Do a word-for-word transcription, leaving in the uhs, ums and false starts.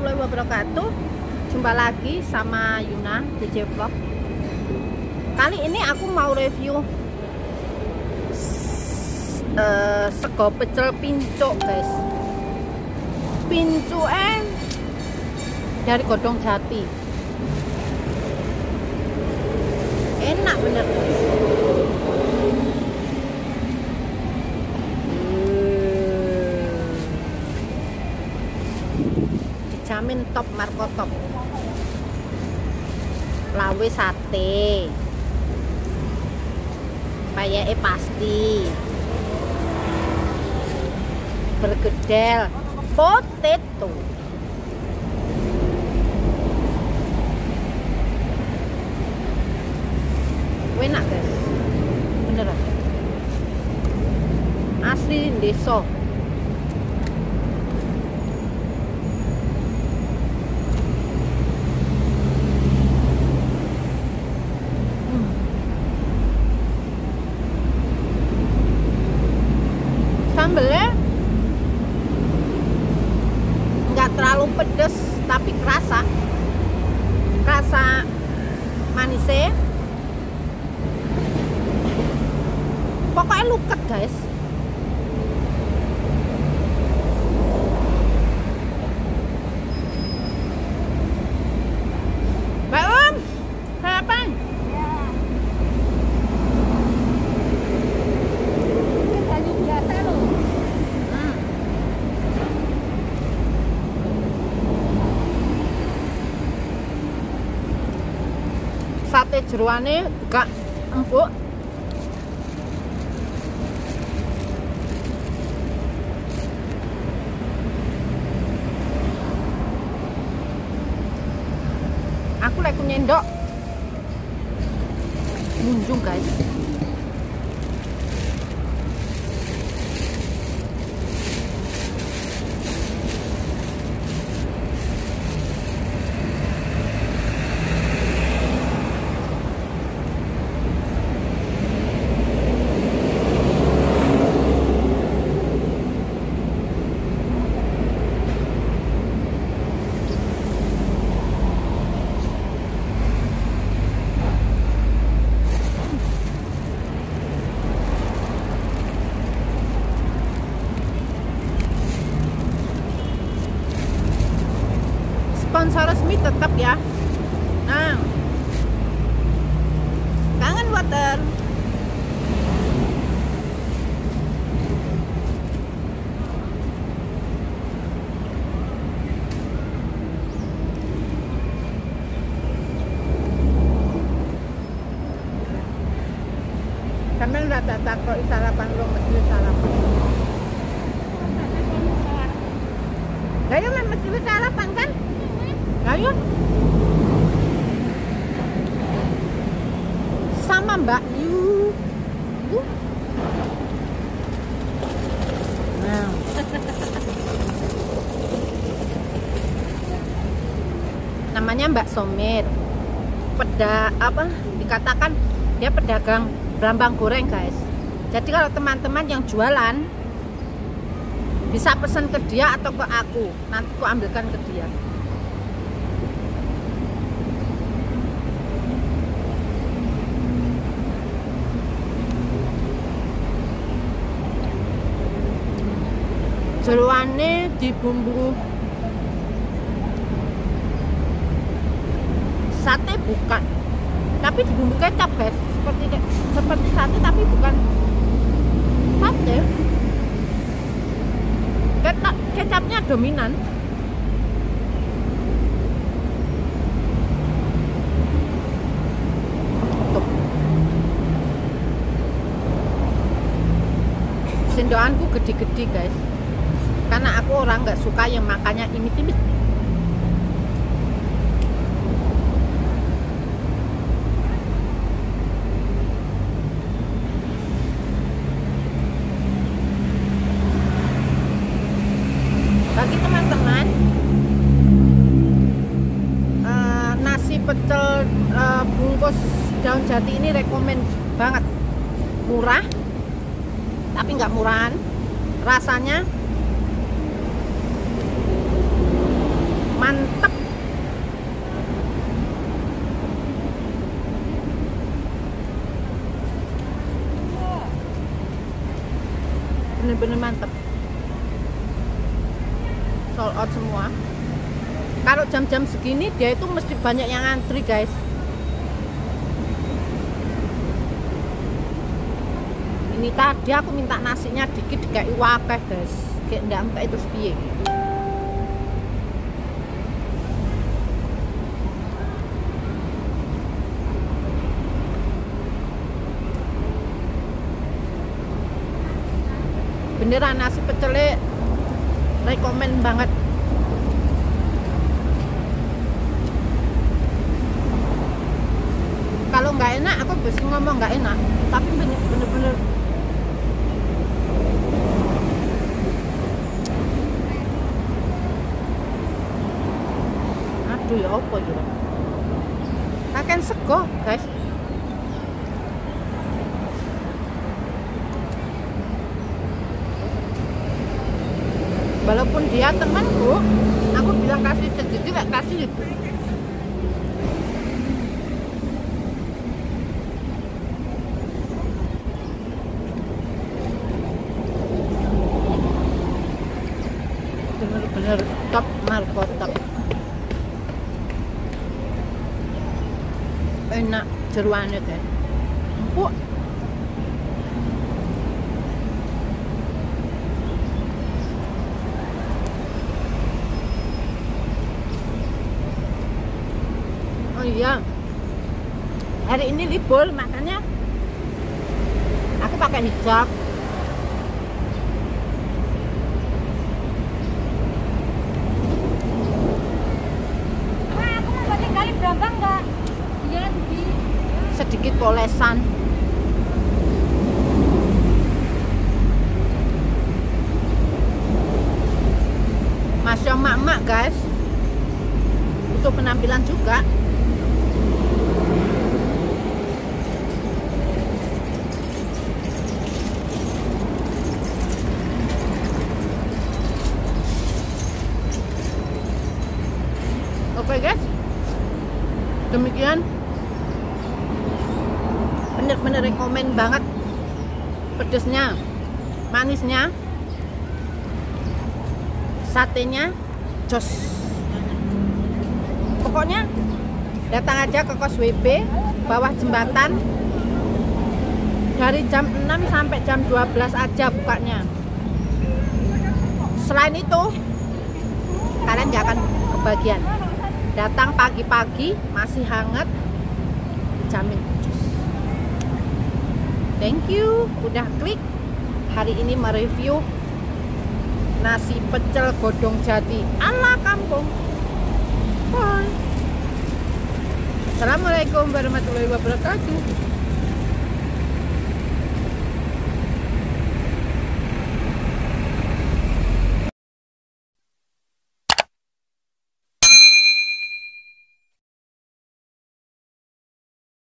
warahmatullahi wabarakatuh. Jumpa lagi sama Yuna D J Vlog. Kali ini aku mau review uh, sego pecel pincuk, guys. Pincuk eh dari Godong Jati. Enak bener, guys. Dijamin top marko top. Lawe sate. Payake pasti. Bergedel potato. Enak, guys. Beneran. Asli desa. Sambelnya nggak terlalu pedes tapi kerasa kerasa manisnya, pokoknya luket, guys. Mbak Om, sarapan? Sate jeruane juga empuk. Aku lagi nyendok munjung, guys. Sponsor resmi tetap ya. Nah, Kangen Water. Sampeyan rata takok sarapan urung mesti sarapan. Lah yo mesti sarapan kan? Ayo sama Mbak Yu. Uh. Nah. Namanya Mbak Somir. Peda apa? Dikatakan dia pedagang brambang goreng, guys. Jadi kalau teman-teman yang jualan bisa pesan ke dia atau ke aku, nanti aku ambilkan ke dia. Jeruannya di bumbu sate bukan, tapi di bumbu kecap, guys. Seperti seperti sate tapi bukan sate. Kecap, kecapnya dominan. Tuh. Sendokanku gede-gede, guys. Karena aku orang nggak suka yang makannya imit-imit. Bagi teman-teman, uh, nasi pecel uh, bungkus daun jati ini rekomen banget. Murah, tapi nggak murahan. Rasanya man bener-bener mantep, sold out semua. Kalau jam-jam segini dia itu mesti banyak yang antri guys. Ini tadi aku minta nasinya dikit kayak wakeh guys, kayak ndak entah itu piye. Beneran nasi pecelnya rekomen banget. Kalau nggak enak aku bisa ngomong nggak enak, tapi bener-bener aduh ya apa gitu. Kakek sego guys. Walaupun dia temanku, aku bilang kasih sedikit, gak kasih gitu. Bener-bener top markotop. Enak jeruannya guys. Empuk. Iya, hari ini libur makanya aku pakai hijab. Wah, aku mau balik kali Brambang nggak? Iya di Sedikit polesan. Masya mak-mak guys, untuk penampilan juga. Oke guys, demikian, bener-bener rekomen banget, pedesnya, manisnya, satenya jos. Pokoknya datang aja ke Kos W B bawah jembatan dari jam enam sampai jam dua belas aja bukanya. Selain itu kalian gak akan kebagian. Datang pagi-pagi masih hangat, jamin jus. Thank you udah klik hari ini mereview nasi pecel godong jati ala kampung. Bye. Assalamualaikum warahmatullahi wabarakatuh.